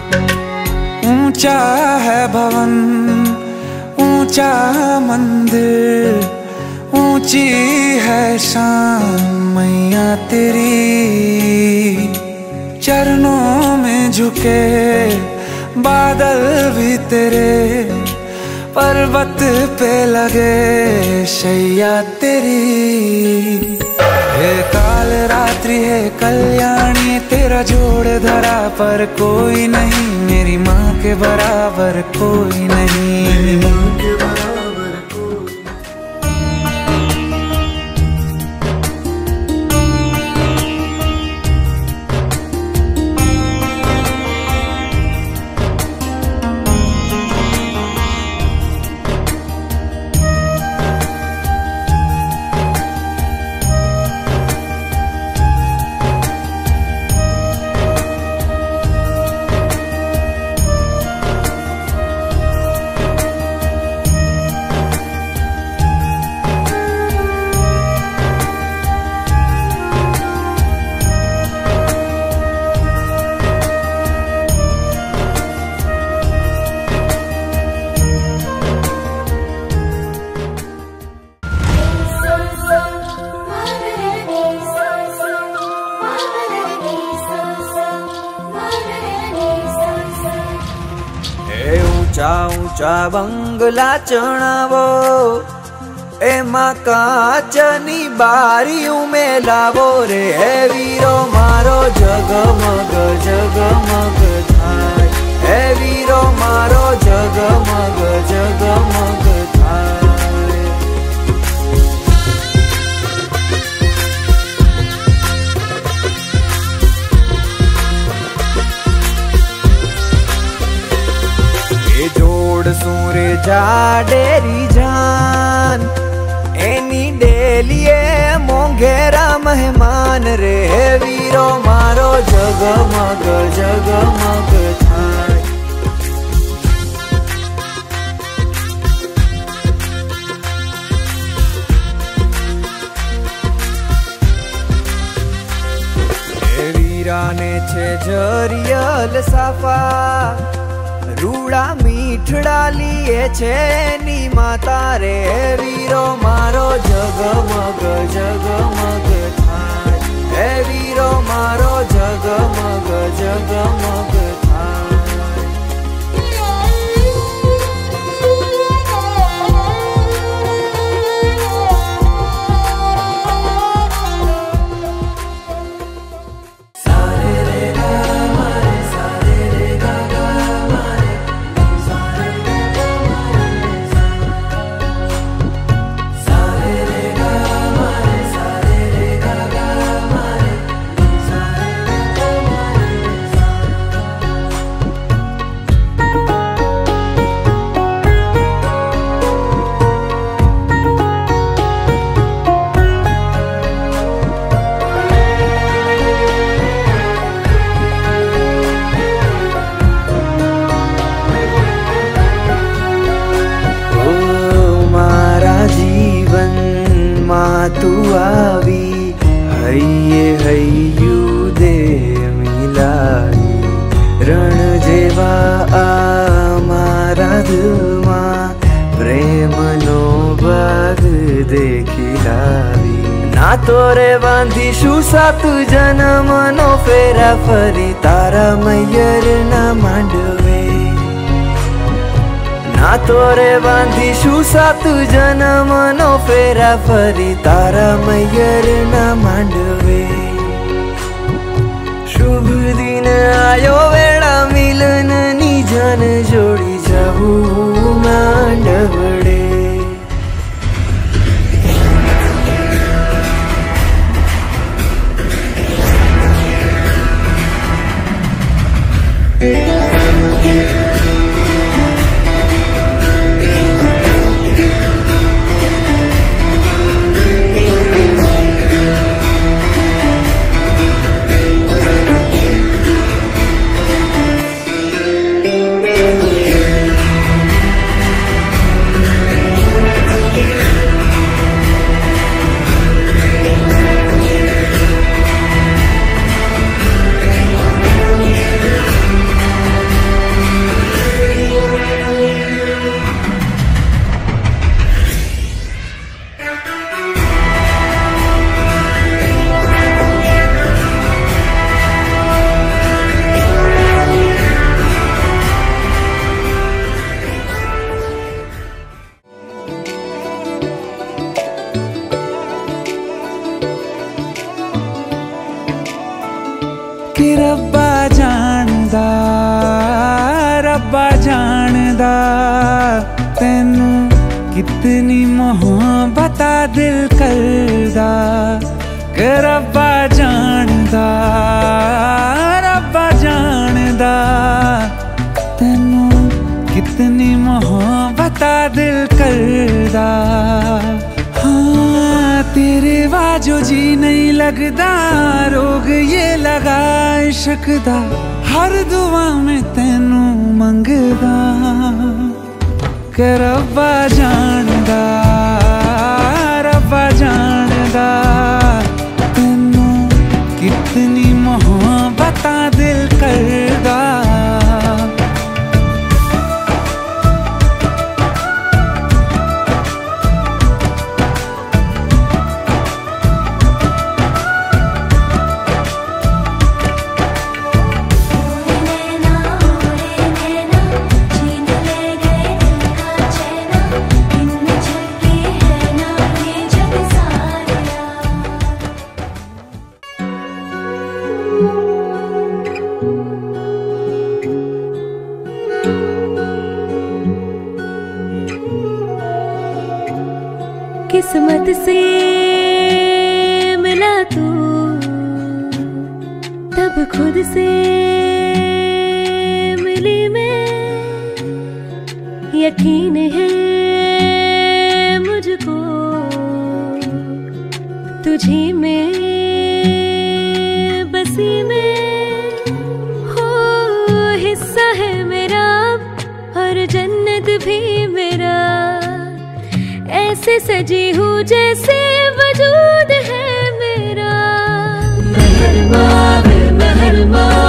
ऊंचा है भवन, ऊंचा मंदिर, ऊंची है शान मैया तेरी। चरणों में झुके बादल भी तेरे, पर्वत पे लगे शैया तेरी। हे काल रात्रि है कल्याणी, तेरा जोड़ धरा पर कोई नहीं, मेरी माँ के बराबर कोई नहीं, मेरी माँ के बराबर कोई ऊंचा ऊंचा बंगला चणावो, एमा काचनी बारीओं में लावो रे। हे वीरो मारो जगमग जगमग थाय, हे वीरो मारो जगमग जगमग थाय। जोड़ सूरे जाडेरी जान, एनी डेलिए मोंघेरा मेहमान रे। हे वीरो मारो जगमग जगमग थाय। हे वीरा ने छे जरियल साफा, रूड़ा मीठड़ा लिए छे नी माता रे। वीरो मारो जगमग जगमग थाय, हे वीरो मारो जगमग जगमग थाय। तू आवी हइये हइयू दे मिलाई, रण जेवा आ मारा दिलमा प्रेमनो बाग देखी लावी। ना तोरे बांधीशु सात जन्मनो फेरा फरी, तारा मैयर ना मांडवे। ना तोरे बांधीशु सात जन्मनो फेरा फरी, तारा मैयर ना मांडवे। शुभ दिन आयो वेड़ा मिलन नी जन जोड़ी जाऊ मांडवड़े। रब्बा जानदा तैनू कितनी मोहब्बत दिल करदा कि रब्बा जानदा तैनू कितनी मोहब्बत दिल करदा। हाँ तेरे बाजो जी नहीं लगदा रोग ये लगा इश्क दा हर दुआ में तैनू मंगदा कि रब्बा जानदा तैनू कितनी मोहब्बत दिल करदा। किस्मत से मिला तू तब खुद से मिली मैं, यकीन है मुझको तुझी में बसी में हो, हिस्सा है मेरा और जन्नत भी मेरा, ऐसे सजी हूँ जैसे वजूद है मेरा। महरमा